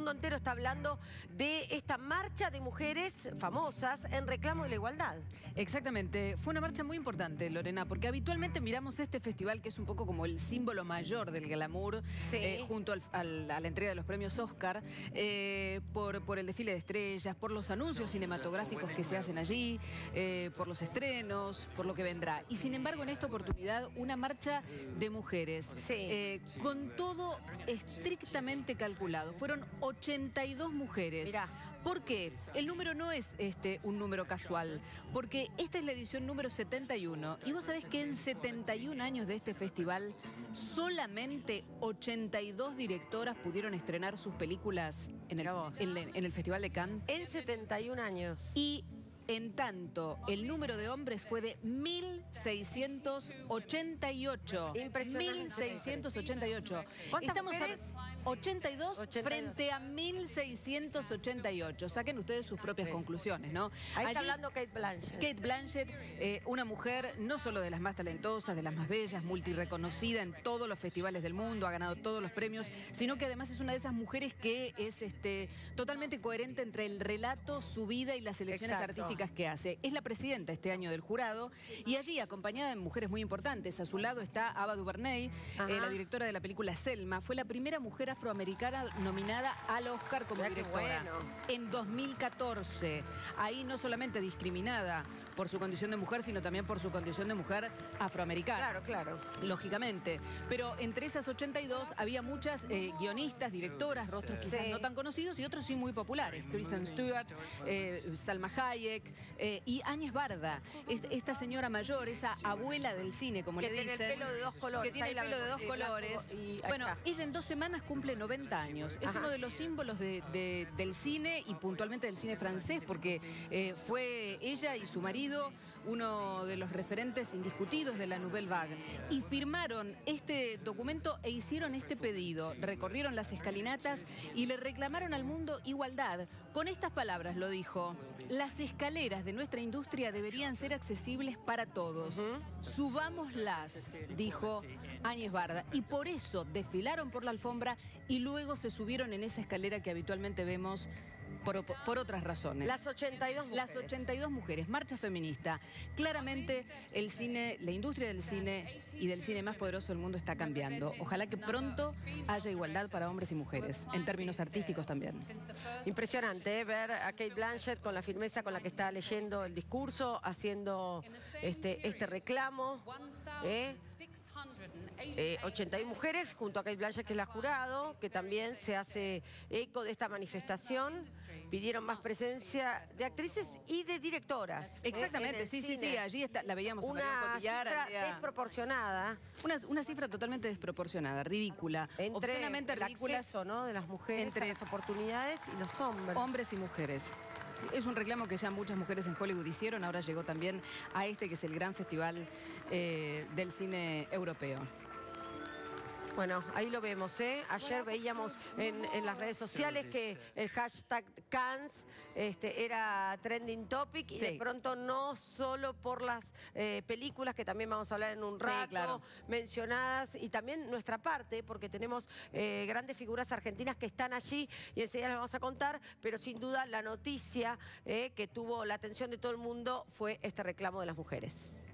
mundo entero está hablando de esta marcha de mujeres famosas en reclamo de la igualdad. Exactamente. Fue una marcha muy importante, Lorena, porque habitualmente miramos este festival que es un poco como el símbolo mayor del glamour, Sí. junto a la entrega de los premios Oscar, por el desfile de estrellas, por los anuncios cinematográficos que se hacen allí, por los estrenos, por lo que vendrá. Y sin embargo, en esta oportunidad, una marcha de mujeres, Sí. con todo estrictamente calculado. Fueron 82 mujeres. Mirá. ¿Por qué? El número no es un número casual, porque esta es la edición número 71. Y vos sabés que en 71 años de este festival, solamente 82 directoras pudieron estrenar sus películas en el Festival de Cannes. En 71 años. Y en tanto, el número de hombres fue de 1.688. Impresionante. 1.688. ¿Cuántas mujeres? 82 frente a 1.688. Saquen ustedes sus propias conclusiones, ¿no? Ahí está Allí, hablando Cate Blanchett. Cate Blanchett, una mujer no solo de las más talentosas, de las más bellas, multireconocida en todos los festivales del mundo, ha ganado todos los premios, sino que además es una de esas mujeres que es totalmente coherente entre el relato, su vida y las elecciones artísticas que hace. Es la presidenta este año del jurado y allí, acompañada de mujeres muy importantes, a su lado está Ava DuVernay, la directora de la película Selma. Fue la primera mujer afroamericana nominada al Oscar como directora. Bueno. En 2014. Ahí no solamente discriminada por su condición de mujer, sino también por su condición de mujer afroamericana. Claro, claro. Lógicamente. Pero entre esas 82 había muchas guionistas, directoras, rostros quizás no tan conocidos y otros sí muy populares. Kristen Stewart, Salma Hayek y Áñez Barda. Esta señora mayor, esa abuela del cine, como le dicen. Que tiene el pelo de dos colores. Que tiene el pelo de dos colores. Bueno, ella en 2 semanas cumple 90 años. Es uno de los símbolos del cine y puntualmente del cine francés, porque fue ella y su marido uno de los referentes indiscutidos de la Nouvelle Vague. Y firmaron este documento e hicieron este pedido. Recorrieron las escalinatas y le reclamaron al mundo igualdad. Con estas palabras lo dijo: las escaleras de nuestra industria deberían ser accesibles para todos. Subámoslas, dijo Áñez Barda. Y por eso desfilaron por la alfombra y luego se subieron en esa escalera que habitualmente vemos por otras razones. Las 82 mujeres. Las 82 mujeres, marcha feminista. Claramente el cine, la industria del cine y del cine más poderoso del mundo está cambiando. Ojalá que pronto haya igualdad para hombres y mujeres, en términos artísticos también. Impresionante, ver a Cate Blanchett con la firmeza con la que está leyendo el discurso, haciendo este reclamo. 81 mujeres junto a Cate Blanchett, que es la jurado, que también se hace eco de esta manifestación. Pidieron más presencia de actrices y de directoras. Exactamente, sí, allí la veíamos una cifra desproporcionada. Una cifra totalmente desproporcionada, ridícula, obscenamente ridícula. El acceso, ¿no?, de las mujeres entre las oportunidades y los hombres. Hombres y mujeres. Es un reclamo que ya muchas mujeres en Hollywood hicieron, ahora llegó también a que es el gran festival del cine europeo. Bueno, ahí lo vemos, ¿eh? Ayer veíamos en las redes sociales que el hashtag Cannes era trending topic y de pronto no solo por las películas, que también vamos a hablar en un rato, mencionadas, y también nuestra parte, porque tenemos grandes figuras argentinas que están allí y enseguida las vamos a contar, pero sin duda la noticia que tuvo la atención de todo el mundo fue este reclamo de las mujeres.